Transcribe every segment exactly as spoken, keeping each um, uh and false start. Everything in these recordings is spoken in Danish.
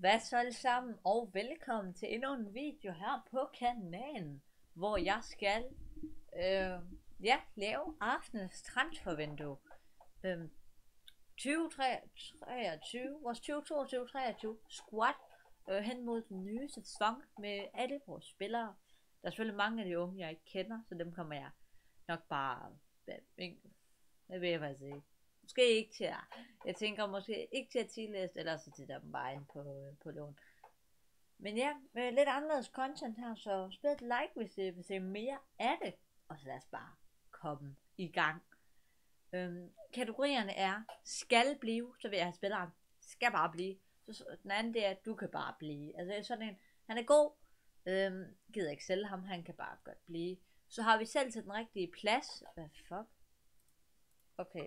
Hvad så alle sammen, og velkommen til endnu en video her på kanalen, hvor jeg skal øh, ja, lave aftenens transfervindue øh, tyve treogtyve, vores tyve toogtyve treogtyve squad øh, hen mod den nye sæson med alle vores spillere. Der er selvfølgelig mange af de unge, jeg ikke kender, så dem kommer jeg nok bare, hvad vil jeg faktisk sige, måske ikke til at, jeg tænker måske ikke til at tillæse, eller så til dem bare ind på, på lån. Men ja, med lidt anderledes content her, så spil et like, hvis I vil se mere af det. Og så lad os bare komme i gang. Øhm, kategorierne er, skal blive, så vil jeg have spilleren, skal bare blive. Så den anden det er, at du kan bare blive. Altså sådan en, han er god, øhm, gider ikke sælge ham, han kan bare godt blive. Så har vi selv til den rigtige plads. Hvad fuck? Okay.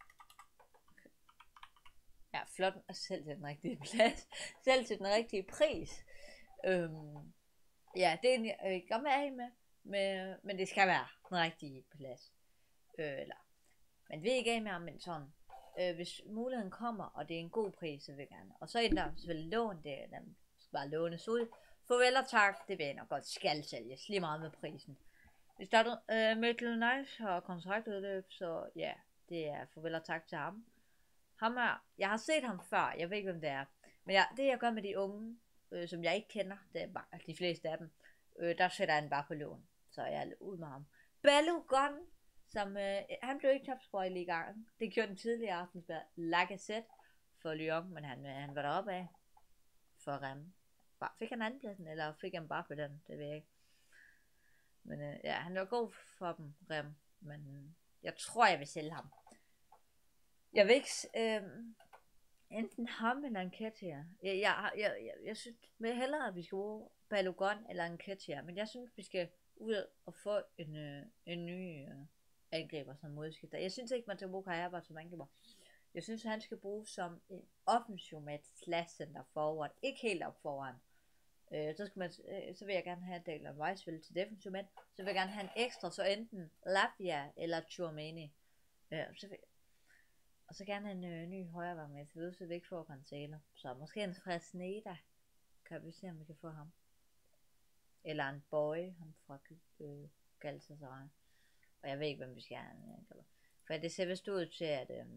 Ja, flot, og selv til den rigtige plads. Selv til den rigtige pris. Øhm, ja, det er en, jeg godt være med, med, men det skal være den rigtige plads. Øh, eller, man vil ikke af med ham, men sådan, øh, hvis muligheden kommer, og det er en god pris, så vil jeg gerne. Og så er der selvfølgelig lån, det dem skal bare lånes ud. Farvel og tak, det vil jeg nok godt skal sælges, lige meget med prisen. Vi startede øh, med Nice og kontraktudløb, så ja, det er farvel og tak til ham. Ham er, jeg har set ham før, jeg ved ikke hvem det er, men ja, det jeg gør med de unge, øh, som jeg ikke kender, det er bare de fleste af dem, øh, der sætter jeg den bare på lån, så jeg er ud med ham. Balogun, som øh, han blev ikke topscorer i ligaen, det gjorde den tidligere aftensbær Lacazette for Lyon, men han, øh, han var deroppe af for Rem. Fik han andenpladsen, eller fik han bare for den, det ved jeg ikke. Men øh, ja, han var god for dem, Rem, men jeg tror jeg vil sælge ham. Jeg vil ikke, øh, enten ham eller en Ketia. Jeg, jeg, jeg, jeg, jeg synes med hellere, at vi skal bruge Balogun eller en Ketia, men jeg synes, vi skal ud og få en, øh, en ny øh, angriber som modskifter. Jeg synes ikke, man skal bruge Kajaber som angriber. Jeg synes, han skal bruges som en offensiv med et slash center forward. Ikke helt op foran. Øh, så, skal man, øh, så vil jeg gerne have Declan Rice til defensiv mand. Så vil jeg gerne have en ekstra, så enten Lavia eller Tchouaméni. Øh, så vil, og så gerne en øh, ny højre med, så ved så vi ikke får Cancelo. Så måske en Fresneda. Kan vi se, om vi kan få ham. Eller en Boy, ham fra øh, Galatasaray. Og jeg ved ikke, hvem vi skal have. Øh, for det ser vist ud til, at, øh,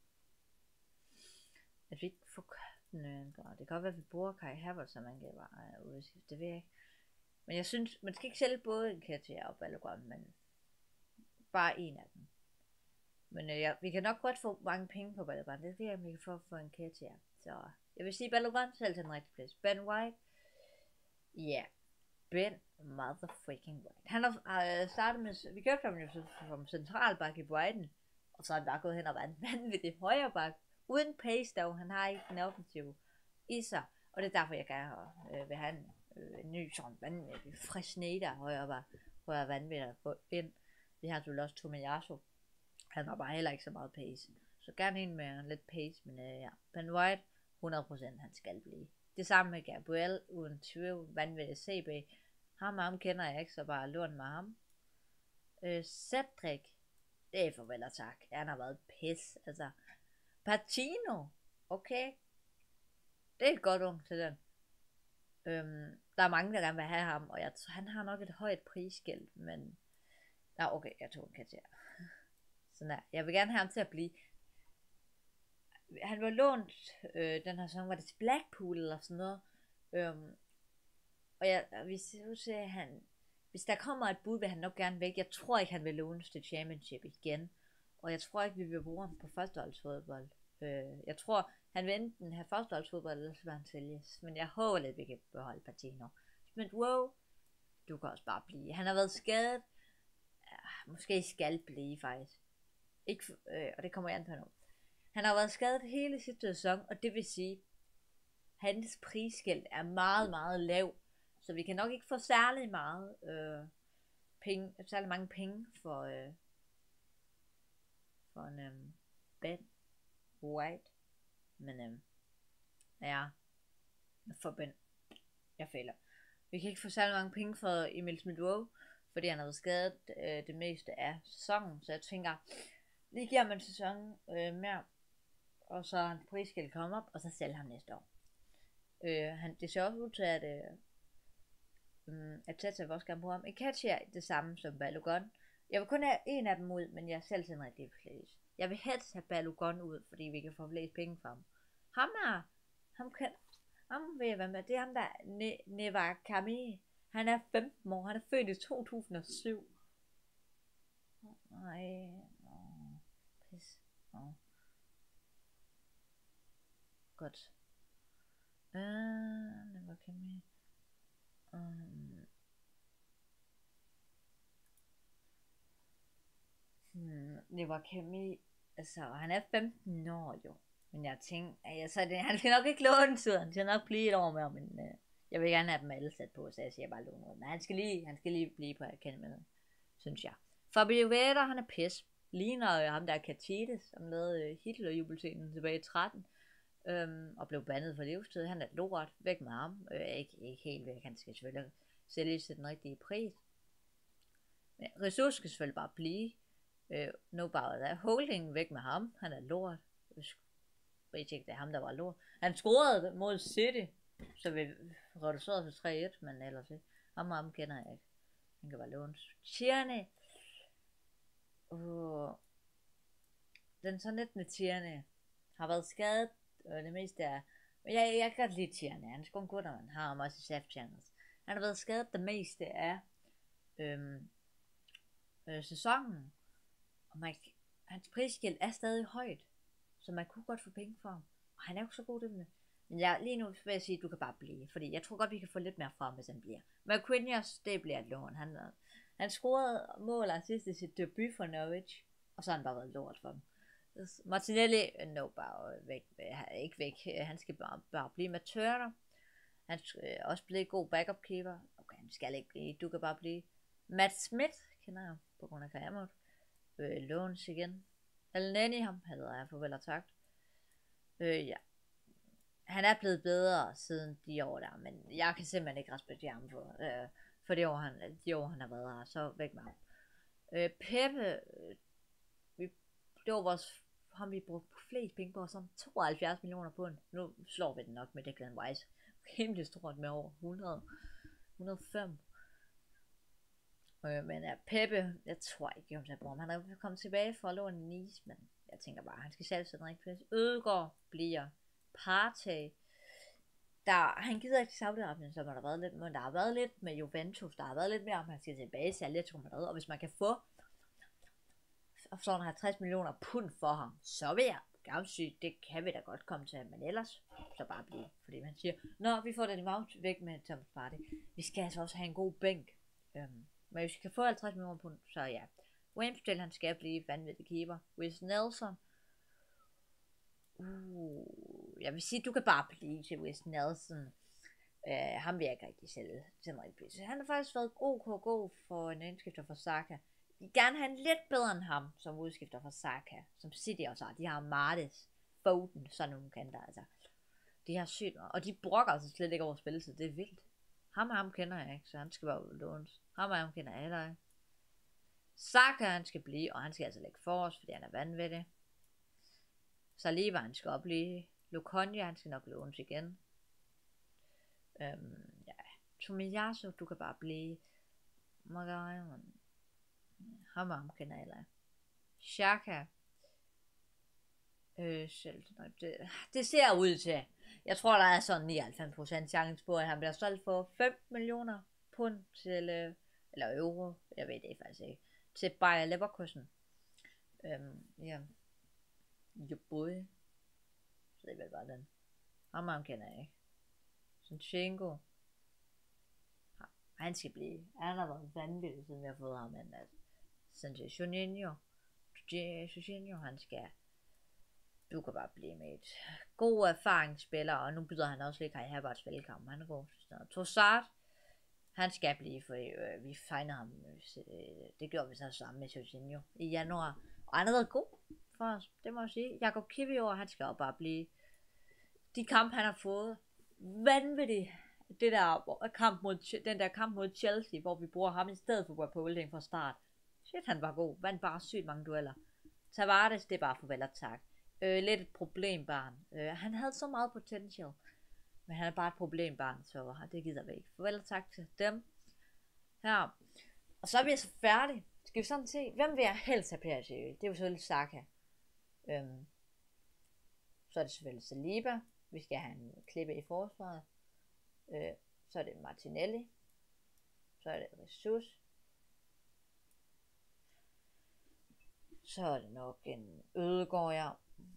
at vi ikke får købt øh, det kan godt være, at vi bruger Kai Havertz, som man kan bare øh, udskifte. Det ved jeg ikke. Men jeg synes, man skal ikke sælge både en Ketia og Balogun, men bare en af dem. Men øh, ja, vi kan nok godt få mange penge på Balogun. Det ved jeg, om vi kan få for en Ketia. Så jeg vil sige Balogun selv til den rigtige plads. Ben White. Ja. Yeah. Ben motherfucking White. Han har øh, startet med, vi købte ham jo som centralbak i Brighton. Og så er han bare gået hen og været vanvittig højreback. Uden pace dog. Han har ikke den offensive i sig. Og det er derfor, jeg gerne øh, vil have en, øh, en ny sådan vanvittig Fresneda højreback. Hvor jeg er vanvittig at få ind. Vi har selvfølgelig også Tomiyasu. Han har bare heller ikke så meget pace. Så gerne en med lidt pace, men øh, ja. Ben White, hundrede procent han skal blive. Det samme med Gabriel, uden tvivl, vanvittig C B. Ham og ham kender jeg ikke, så bare lån med ham. Øh, Cedric, det er farvel og tak. Han har været pis, altså. Patino, okay. Det er et godt ung til den. Øhm, der er mange, der gerne vil have ham, og jeg tror, han har nok et højt prisskilt, men... Nå, okay, jeg tog en Katia. Sådan der. Jeg vil gerne have ham til at blive. Han var lånt øh, den her sæson, var det til Blackpool eller sådan noget. Øhm, og jeg, hvis, han, hvis der kommer et bud, vil han nok gerne væk. Jeg tror ikke, han vil lånes til Championship igen. Og jeg tror ikke, vi vil bruge ham på førsteholdsfodbold. Øh, jeg tror, han vil enten have førsteholdsfodbold, eller så vil han sælges. Men jeg håber lidt, vi kan beholde Patino. Men wow, du kan også bare blive. Han har været skadet. Ja, måske skal blive faktisk. Ikke, øh, og det kommer jeg an på nu. Han har været skadet hele sidste sæson, og det vil sige, hans prisskilt er meget, meget lav. Så vi kan nok ikke få særlig meget øh, penge, særlig mange penge for, øh, for en øh, Ben White. Men øh, ja, for Ben, jeg fejler. Vi kan ikke få særlig mange penge for Emil Smith-Rowe, fordi han har været skadet øh, det meste af sæsonen. Så jeg tænker, lige giver man en sæson øh, mere, og så hans prisskilt kommer op, og så sælger ham næste år. Øh, han, det ser også ud til, at, øh, um, at Tata vil også gerne bruge ham. Ikachi er det samme som Balogun. Jeg vil kun have en af dem ud, men jeg er selv sådan rigtig flest. Jeg vil helst have Balogun ud, fordi vi kan få flest penge fra ham. Ham er, ham kan, ham vil jeg være med. Det er ham, der ne, Nevakami. Han er femten år. Han er født i to tusind og syv. Nej, åh, pis. Åh. Godt. Uh, Nevakami. Um. Hmm, Nevakami. Altså, han er femten år jo. Men jeg tænker, altså, det, han skal nok ikke låne tid. Han skal nok blive et år med, men uh, jeg vil gerne have dem alle sat på, så jeg siger bare låne. Men han skal lige, han skal lige blive på Academy, synes jeg. Fabio Veda, han er pis. Ligner ham der Katides, som lavede Hitler-jubelscenen tilbage i tretten. Øhm, og blev bandet for livstid. Han er lort. Væk med ham. Øh, ikke, ikke helt væk. Han skal selvfølgelig sælges til den rigtige pris. Men Ressource skal selvfølgelig bare blive. Øh, no bare der. Holding væk med ham. Han er lort. Jeg ved ikke, det er ham, der var lort. Han scorede mod City, så vi reducerede til tre et, men ellers ikke. Ham og ham kender jeg ikke. Han kan være lånt. Tierney. Uh, den så lidt med Tierney har været skadet, og det meste er, men jeg, jeg kan godt lide Tierney. Han er sgu en god, når man har ham også i Shaft Channels. Han har været skadet det meste af øhm, øh, sæsonen, og man, hans prisskilt er stadig højt, så man kunne godt få penge for ham, og han er jo ikke så god det. Men jeg, lige nu vil jeg sige, at du kan bare blive, fordi jeg tror godt, vi kan få lidt mere fra ham, hvis han bliver. Marquinhos, det bliver et lån. Han, han scorede mål og sidst i sit debut for Norwich, og så har han bare været lort for dem. Martinelli, no, bare væk, ikke væk, han skal bare, bare blive med Turner. Han skal også blive god backup keeper. Okay, han skal ikke blive, du kan bare blive. Matt Smith, kender jeg på grund af Karamot. Øh, Låns igen. Elneny, ham havde jeg farvel og takt. Øh, ja. Han er blevet bedre siden de år der, men jeg kan simpelthen ikke respektere ham for, øh, for de år, han, de år, han har været her, så væk med ham. Øh, Peppe, øh, vi, det var vores, ham vi brugte flest penge på, sådan tooghalvfjerds millioner på den. Nu slår vi den nok med Declan Rice. Rimelig stort med over hundrede, hundrede og fem. Øh, men ja, Peppe, jeg tror ikke, om jeg bruger ham. Han er kommet tilbage for at låne en Nice, men jeg tænker bare, han skal selv sætte en rigtig plads. Ødegaard bliver Partey. Der, han gider ikke til Saudi-Arabien, så der har været lidt, men der har været lidt med Juventus, der har været lidt mere, om han skal tilbage til Atletico Madrid, og hvis man kan få sådan halvtreds millioner pund for ham, så vil jeg gerne sige, det kan vi da godt komme til, men ellers så bare blive, fordi man siger, nå, vi får den Mount væk med Thomas Partey, vi skal altså også have en god bænk, øhm, men hvis vi kan få halvtreds millioner pund, så ja. Ramsdale, han skal blive vanvittig keeper. Wes Nelson, Uh, jeg vil sige, du kan bare blive til Wes Nelson. Uh, ham vil jeg ikke rigtig sælge til mig. Han har faktisk været god, god for en indskifter for Saka. De vil gerne have en lidt bedre end ham, som udskifter for Saka. Som City også har. De har Martes, Foden, sådan nogle kanter. Altså. De har sygt, og de brokker altså slet ikke over spilletid. Det er vildt. Ham og ham kender jeg ikke, så han skal bare lånes. Ham og ham kender jeg heller ikke. Saka, han skal blive, og han skal altså lægge for os, fordi han er vanvittig. Saliba, han skal oplige. Lokonja, han skal nok lånes igen. Øhm, ja. Tomiyasu, du kan bare blive. Magayon. Ham og ham kender jeg heller. Xhaka. Øh, selv, det, det ser ud til. Jeg tror, der er sådan nioghalvfems procent chance på, at han bliver solgt for fem millioner pund til, øh, eller euro, jeg ved det faktisk ikke, til Bayer Leverkusen. Øhm, ja. Jo boy. Så det er vel bare den. Ham ham kender jeg ikke. Zinchenko. Han skal blive. Han har været vanvittig, siden vi har fået ham. Men altså. Sancho Jorginho, han skal. Du kan bare blive med et god erfaringsspiller, og nu byder han også lidt Kai Havertz velkommen. Han er god. Trossard, han skal blive, for øh, vi finder ham. Øh, det gjorde vi så sammen med Jorginho i januar. Og han har været god for os, det må jeg sige. Jakob Kivior, han skal også bare blive. De kampe, han har fået, vanvittigt. Det der kamp mod, den der kamp mod Chelsea, hvor vi bruger ham i stedet for Ward Holding fra start. Shit, han var god. Vandt bare sygt mange dueller. Tavares, det er bare farvel og tak. Øh, lidt et problembarn. Øh, han havde så meget potential. Men han er bare et problembarn, så det gider vi ikke. Farvel og tak til dem. Her. Og så er vi så færdige. Skal vi sådan se, hvem vil jeg helst have P S G? Det er jo selvfølgelig Saka. Øhm, så er det selvfølgelig Saliba. Vi skal have en klippe i forsvaret. Øh, så er det Martinelli. Så er det Jesus. Så er det nok en Ødegaard, ja.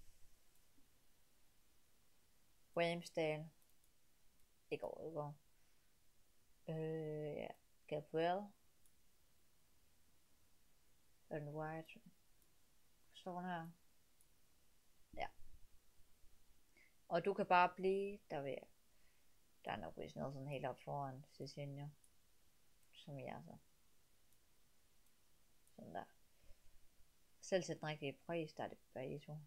Ramsdale. Ikke over Ødegaard. Øh, ja. Gabriel. Ellen White. Sådan her. Ja. Og du kan bare blive, der vil der er nok vist noget sådan helt op foran Cecilio. Som jeg så. Sådan der. Selv sætte den rigtige pris, der er det bag to.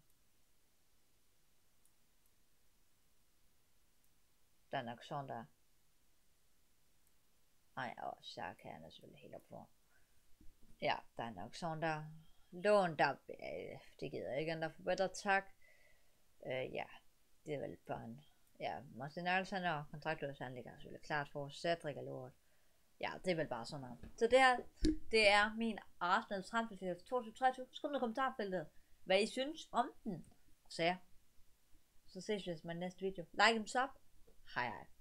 Der er nok sådan der. Ej, og så kan han selvfølgelig helt op foran. Ja, der er nok sådan der. Lån der, øh, det gider jeg ikke andre for bedre tak. Øh, ja, det er vel bare en, ja, Martin Alsen og kontraktløs, han ligger selvfølgelig klart for Cedric og lort. Ja, det er vel bare sådan noget. Så det her, det er min Arsenal transfer to tusind treogtyve. Skriv i kommentarfeltet, hvad I synes om den. Så ja, så ses vi i næste video. Like and sub. Hej hej.